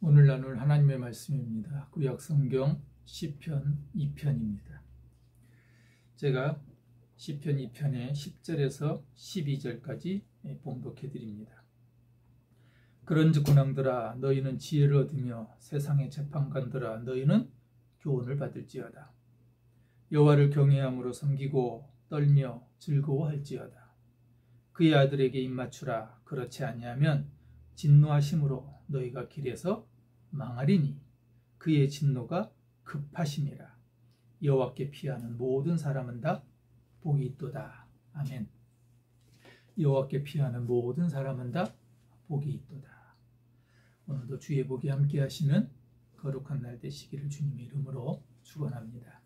오늘 나눌 하나님의 말씀입니다. 구약성경 시편 2편입니다. 제가 시편 2편의 10절에서 12절까지 봉독해 드립니다. 그런즉 군왕들아 너희는 지혜를 얻으며 세상의 재판관들아 너희는 교훈을 받을지어다. 여호와를 경외함으로 섬기고 떨며 즐거워할지어다. 그의 아들에게 입맞추라. 그렇지 아니하면 진노하심으로 너희가 길에서 망하리니 그의 진노가 급하심이라. 여호와께 피하는 모든 사람은 다 복이 있도다. 아멘. 여호와께 피하는 모든 사람은 다 복이 있도다. 오늘도 주의 복이 함께 하시는 거룩한 날 되시기를 주님의 이름으로 축원합니다.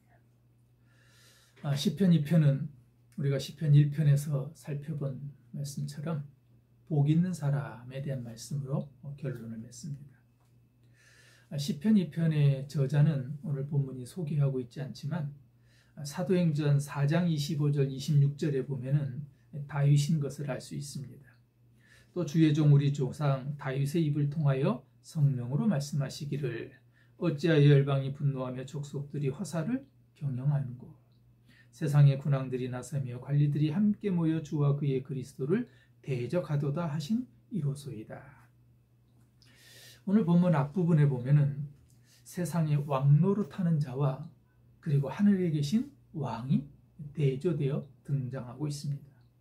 시편 2편은 우리가 시편 1편에서 살펴본 말씀처럼 복 있는 사람에 대한 말씀으로 결론을 맺습니다. 시편 2편의 저자는 오늘 본문이 소개하고 있지 않지만 사도행전 4장 25절 26절에 보면은 다윗인 것을 알 수 있습니다. 또 주의 종 우리 조상 다윗의 입을 통하여 성령으로 말씀하시기를 어찌하여 열방이 분노하며 족속들이 화살을 경영하는고 세상의 군왕들이 나서며 관리들이 함께 모여 주와 그의 그리스도를 대적하도다 하신 이로소이다. 오늘 본문 앞부분에 보면은 세상의 왕노릇하는 자와 그리고 하늘에 계신 왕이 대조되어 등장하고 있습니다.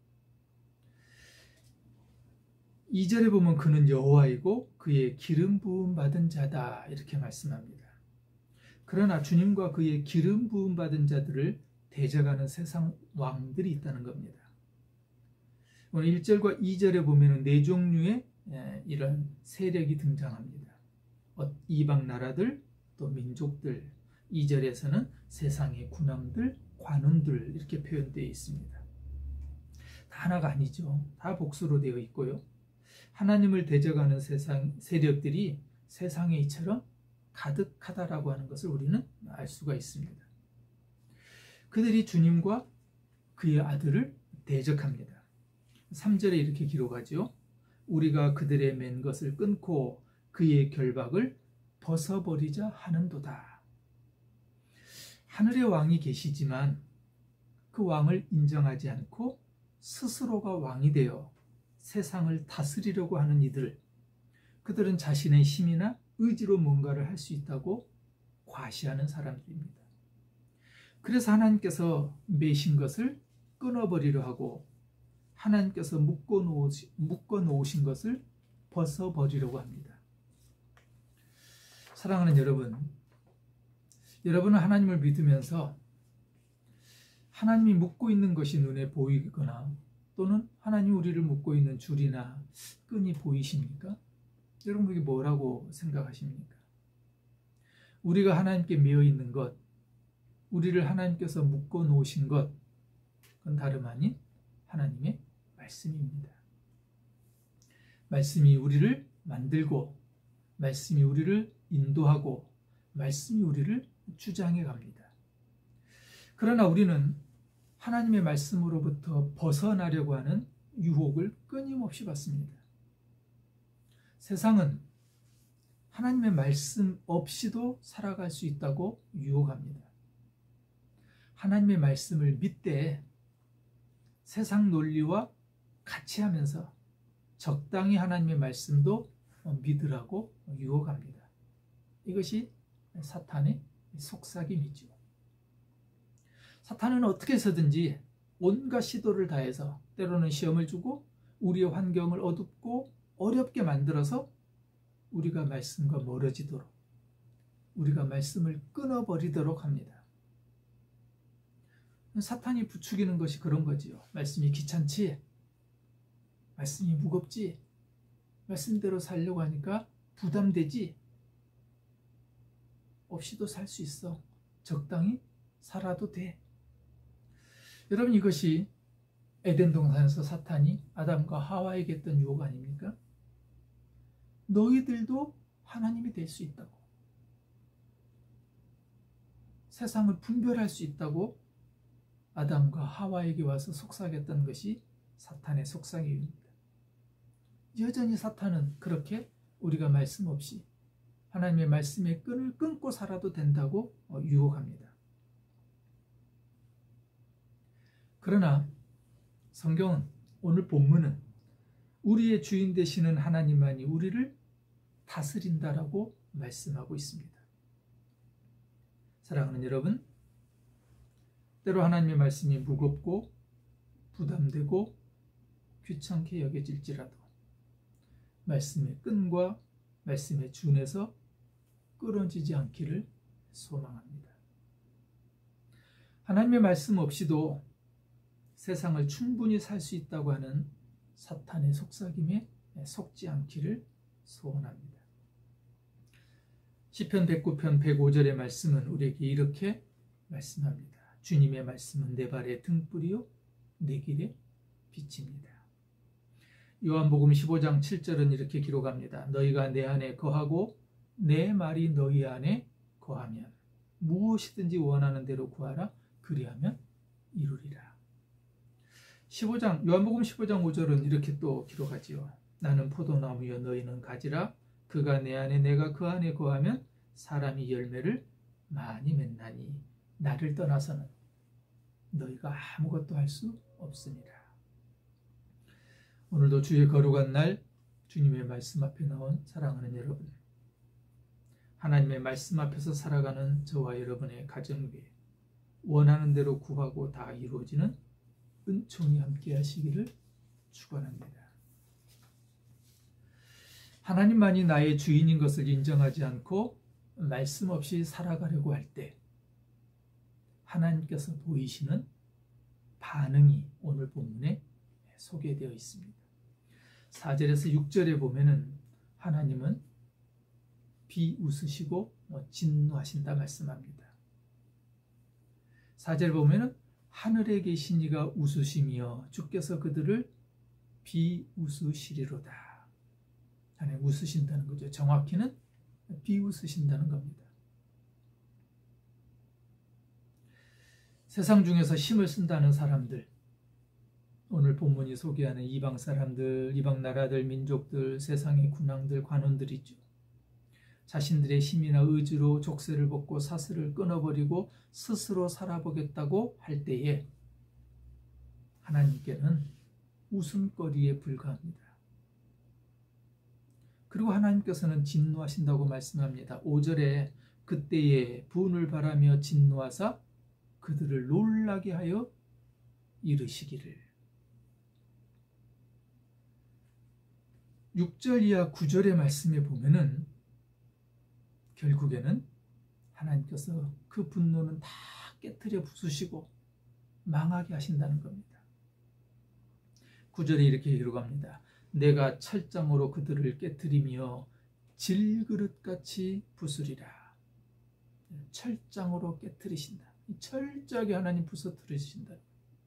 2절에 보면 그는 여호와이고 그의 기름 부음 받은 자다 이렇게 말씀합니다. 그러나 주님과 그의 기름 부음 받은 자들을 대적하는 세상 왕들이 있다는 겁니다. 오늘 1절과 2절에 보면 네 종류의 이런 세력이 등장합니다. 이방 나라들, 또 민족들, 2절에서는 세상의 군왕들, 관원들 이렇게 표현되어 있습니다. 다 하나가 아니죠. 다 복수로 되어 있고요. 하나님을 대적하는 세상 세력들이 세상에 이처럼 가득하다라고 하는 것을 우리는 알 수가 있습니다. 그들이 주님과 그의 아들을 대적합니다. 3절에 이렇게 기록하죠. 우리가 그들의 맨 것을 끊고 그의 결박을 벗어버리자 하는도다. 하늘의 왕이 계시지만 그 왕을 인정하지 않고 스스로가 왕이 되어 세상을 다스리려고 하는 이들, 그들은 자신의 힘이나 의지로 뭔가를 할 수 있다고 과시하는 사람들입니다. 그래서 하나님께서 매신 것을 끊어버리려 하고 하나님께서 묶어놓으신 것을 벗어버리려고 합니다. 사랑하는 여러분, 여러분은 하나님을 믿으면서 하나님이 묶고 있는 것이 눈에 보이거나 또는 하나님이 우리를 묶고 있는 줄이나 끈이 보이십니까? 여러분 그게 뭐라고 생각하십니까? 우리가 하나님께 매여 있는 것, 우리를 하나님께서 묶어 놓으신 것, 그건 다름 아닌 하나님의 말씀입니다. 말씀이 우리를 만들고 말씀이 우리를 인도하고 말씀이 우리를 주장해 갑니다. 그러나 우리는 하나님의 말씀으로부터 벗어나려고 하는 유혹을 끊임없이 받습니다. 세상은 하나님의 말씀 없이도 살아갈 수 있다고 유혹합니다. 하나님의 말씀을 믿되 세상 논리와 같이 하면서 적당히 하나님의 말씀도 믿으라고 유혹합니다. 이것이 사탄의 속삭임이죠. 사탄은 어떻게 해서든지 온갖 시도를 다해서 때로는 시험을 주고 우리의 환경을 어둡고 어렵게 만들어서 우리가 말씀과 멀어지도록, 우리가 말씀을 끊어버리도록 합니다. 사탄이 부추기는 것이 그런 거지요. 말씀이 귀찮지? 말씀이 무겁지? 말씀대로 살려고 하니까 부담되지? 없이도 살 수 있어. 적당히 살아도 돼. 여러분 이것이 에덴 동산에서 사탄이 아담과 하와에게 했던 유혹 아닙니까? 너희들도 하나님이 될 수 있다고. 세상을 분별할 수 있다고 아담과 하와에게 와서 속삭였던 것이 사탄의 속삭임입니다. 여전히 사탄은 그렇게 우리가 말씀 없이 하나님의 말씀의 끈을 끊고 살아도 된다고 유혹합니다. 그러나 성경은, 오늘 본문은 우리의 주인 되시는 하나님만이 우리를 다스린다라고 말씀하고 있습니다. 사랑하는 여러분, 때로 하나님의 말씀이 무겁고 부담되고 귀찮게 여겨질지라도 말씀의 끈과 말씀의 준에서 끊어지지 않기를 소망합니다. 하나님의 말씀 없이도 세상을 충분히 살 수 있다고 하는 사탄의 속삭임에 속지 않기를 소원합니다. 시편 109편 105절의 말씀은 우리에게 이렇게 말씀합니다. 주님의 말씀은 내 발의 등불이요 내 길의 빛입니다. 요한복음 15장 7절은 이렇게 기록합니다. 너희가 내 안에 거하고 내 말이 너희 안에 거하면 무엇이든지 원하는 대로 구하라. 그리하면 이루리라. 요한복음 15장 5절은 이렇게 또 기록하지요. 나는 포도나무여 너희는 가지라. 그가 내 안에 내가 그 안에 거하면 사람이 열매를 많이 맺나니 나를 떠나서는 너희가 아무것도 할 수 없습니다. 오늘도 주의 거룩한 날 주님의 말씀 앞에 나온 사랑하는 여러분, 하나님의 말씀 앞에서 살아가는 저와 여러분의 가정 위에 원하는 대로 구하고 다 이루어지는 은총이 함께 하시기를 축원합니다. 하나님만이 나의 주인인 것을 인정하지 않고 말씀 없이 살아가려고 할 때 하나님께서 보이시는 반응이 오늘 본문에 소개되어 있습니다. 4절에서 6절에 보면은 하나님은 비웃으시고 진노하신다 말씀합니다. 4절 보면은 하늘에 계신 이가 웃으시며 주께서 그들을 비웃으시리로다. 하나님 웃으신다는 거죠. 정확히는 비웃으신다는 겁니다. 세상 중에서 힘을 쓴다는 사람들, 오늘 본문이 소개하는 이방 사람들, 이방 나라들, 민족들, 세상의 군왕들, 관원들이죠. 자신들의 힘이나 의지로 족쇄를 벗고 사슬을 끊어버리고 스스로 살아보겠다고 할 때에 하나님께는 웃음거리에 불과합니다. 그리고 하나님께서는 진노하신다고 말씀합니다. 5절에 그때에 분을 바라며 진노하사 그들을 놀라게 하여 이르시기를. 6절 이하 9절의 말씀에 보면은 결국에는 하나님께서 그 분노는 다 깨트려 부수시고 망하게 하신다는 겁니다. 9절에 이렇게 기록합니다. 내가 철장으로 그들을 깨트리며 질그릇같이 부수리라. 철장으로 깨트리신다. 철저하게 하나님 부서뜨리신다.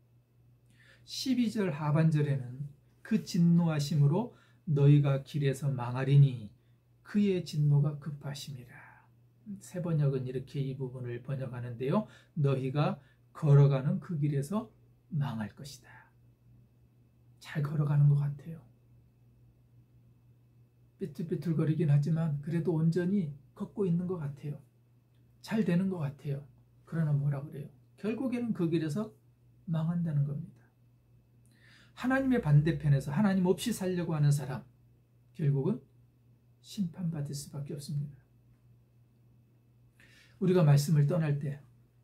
12절 하반절에는 그 진노하심으로 너희가 길에서 망하리니 그의 진노가 급하심이라. 새 번역은 이렇게 이 부분을 번역하는데요. 너희가 걸어가는 그 길에서 망할 것이다. 잘 걸어가는 것 같아요. 삐뚤삐뚤거리긴 하지만 그래도 온전히 걷고 있는 것 같아요. 잘 되는 것 같아요. 그러나 뭐라 그래요? 결국에는 그 길에서 망한다는 겁니다. 하나님의 반대편에서 하나님 없이 살려고 하는 사람, 결국은 심판받을 수밖에 없습니다. 우리가 말씀을 떠날 때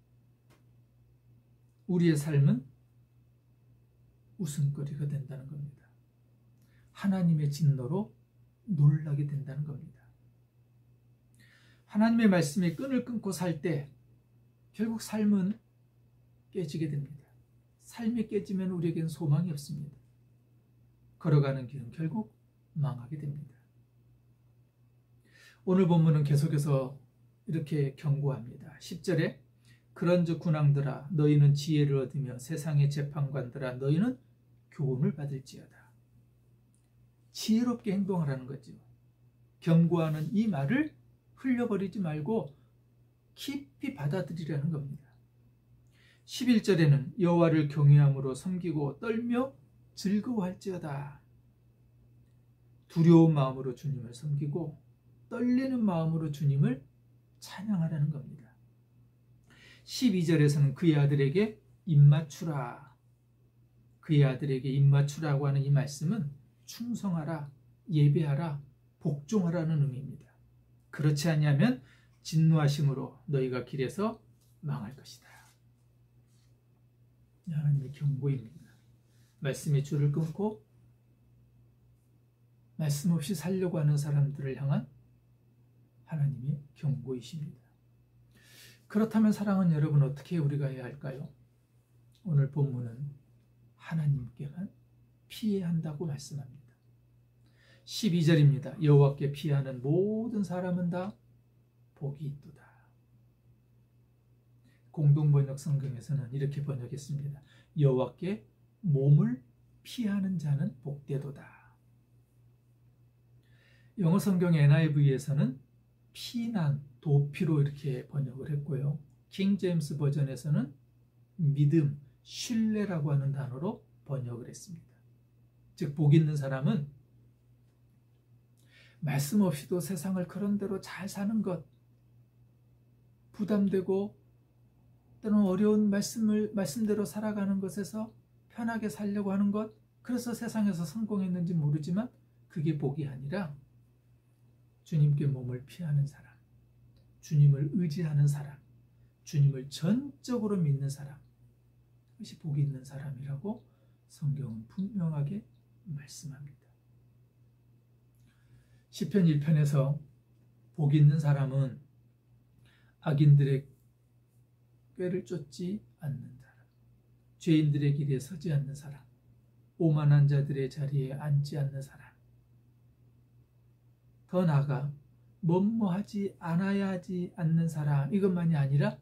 우리의 삶은 웃음거리가 된다는 겁니다. 하나님의 진노로 놀라게 된다는 겁니다. 하나님의 말씀에 끈을 끊고 살 때 결국 삶은 깨지게 됩니다. 삶이 깨지면 우리에겐 소망이 없습니다. 걸어가는 길은 결국 망하게 됩니다. 오늘 본문은 계속해서 이렇게 경고합니다. 10절에 그런즉 군왕들아 너희는 지혜를 얻으며 세상의 재판관들아 너희는 교훈을 받을지어다. 지혜롭게 행동하라는 거죠. 경고하는 이 말을 흘려버리지 말고 깊이 받아들이라는 겁니다. 11절에는 여호와를 경외함으로 섬기고 떨며 즐거워할지어다. 두려운 마음으로 주님을 섬기고 떨리는 마음으로 주님을 찬양하라는 겁니다. 12절에서는 그의 아들에게 입맞추라. 그의 아들에게 입맞추라고 하는 이 말씀은 충성하라, 예배하라, 복종하라는 의미입니다. 그렇지 않냐면 진노하심으로 너희가 길에서 망할 것이다. 하나님의 경고입니다. 말씀의 줄을 끊고 말씀 없이 살려고 하는 사람들을 향한 하나님의 경고이십니다. 그렇다면 사랑하는 여러분, 어떻게 우리가 해야 할까요? 오늘 본문은 하나님께만 피해야 한다고 말씀합니다. 12절입니다. 여호와께 피하는 모든 사람은 다 복이 있도다. 공동번역 성경에서는 이렇게 번역했습니다. 여호와께 몸을 피하는 자는 복되도다. 영어 성경 NIV에서는 피난, 도피로 이렇게 번역을 했고요. 킹 제임스 버전에서는 믿음, 신뢰라고 하는 단어로 번역을 했습니다. 즉, 복 있는 사람은 말씀 없이도 세상을 그런 대로 잘 사는 것, 부담되고 때로는 어려운 말씀대로 살아가는 것에서 편하게 살려고 하는 것, 그래서 세상에서 성공했는지 모르지만 그게 복이 아니라 주님께 몸을 피하는 사람, 주님을 의지하는 사람, 주님을 전적으로 믿는 사람, 그것이 복이 있는 사람이라고 성경은 분명하게 말씀합니다. 시편 1편에서 복 있는 사람은 악인들의 꾀를 쫓지 않는 사람, 죄인들의 길에 서지 않는 사람, 오만한 자들의 자리에 앉지 않는 사람, 더 나아가 뭐뭐하지 않아야 하지 않는 사람, 이것만이 아니라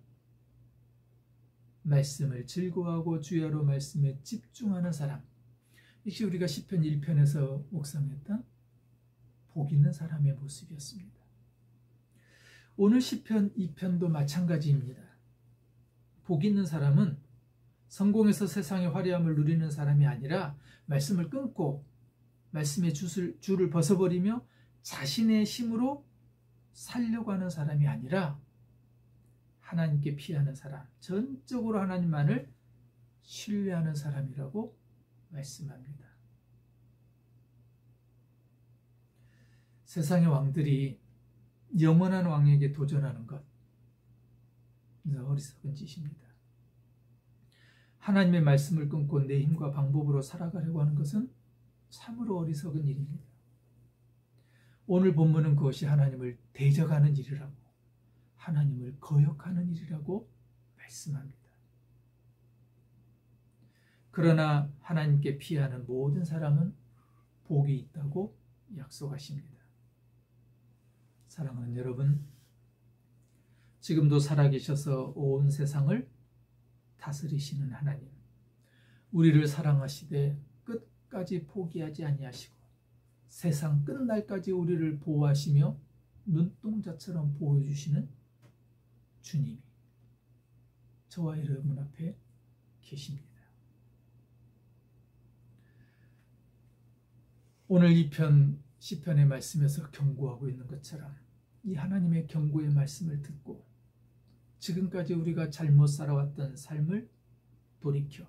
말씀을 즐거워하고 주야로 말씀에 집중하는 사람, 이것이 우리가 시편 1편에서 묵상했던 복 있는 사람의 모습이었습니다. 오늘 시편 2편도 마찬가지입니다. 복 있는 사람은 성공해서 세상의 화려함을 누리는 사람이 아니라 말씀을 끊고 말씀의 줄을 벗어버리며 자신의 힘으로 살려고 하는 사람이 아니라 하나님께 피하는 사람, 전적으로 하나님만을 신뢰하는 사람이라고 말씀합니다. 세상의 왕들이 영원한 왕에게 도전하는 것, 어리석은 짓입니다. 하나님의 말씀을 끊고 내 힘과 방법으로 살아가려고 하는 것은 참으로 어리석은 일입니다. 오늘 본문은 그것이 하나님을 대적하는 일이라고, 하나님을 거역하는 일이라고 말씀합니다. 그러나 하나님께 피하는 모든 사람은 복이 있다고 약속하십니다. 사랑하는 여러분, 지금도 살아계셔서 온 세상을 다스리시는 하나님, 우리를 사랑하시되 끝까지 포기하지 아니하시고 세상 끝날까지 우리를 보호하시며 눈동자처럼 보호해주시는 주님이 저와 여러분 앞에 계십니다. 오늘 이 편 시편의 말씀에서 경고하고 있는 것처럼 이 하나님의 경고의 말씀을 듣고 지금까지 우리가 잘못 살아왔던 삶을 돌이켜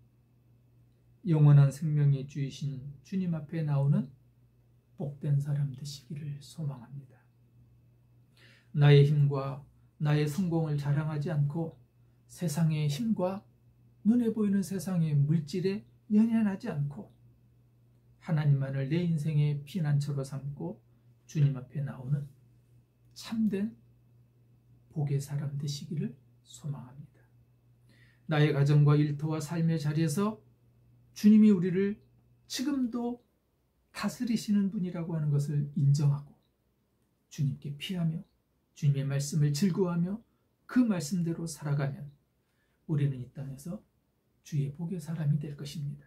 영원한 생명의 주이신 주님 앞에 나오는 복된 사람 되시기를 소망합니다. 나의 힘과 나의 성공을 자랑하지 않고 세상의 힘과 눈에 보이는 세상의 물질에 연연하지 않고 하나님만을 내 인생의 피난처로 삼고 주님 앞에 나오는 참된 복의 사람 되시기를 소망합니다. 나의 가정과 일터와 삶의 자리에서 주님이 우리를 지금도 다스리시는 분이라고 하는 것을 인정하고 주님께 피하며 주님의 말씀을 즐거워하며 그 말씀대로 살아가면 우리는 이 땅에서 주의 복의 사람이 될 것입니다.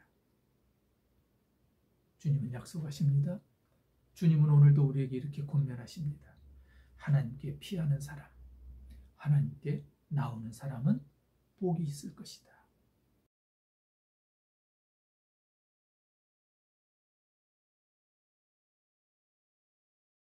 주님은 약속하십니다. 주님은 오늘도 우리에게 이렇게 권면하십니다. 하나님께 피하는 사람, 하나님께 나오는 사람은 복이 있을 것이다.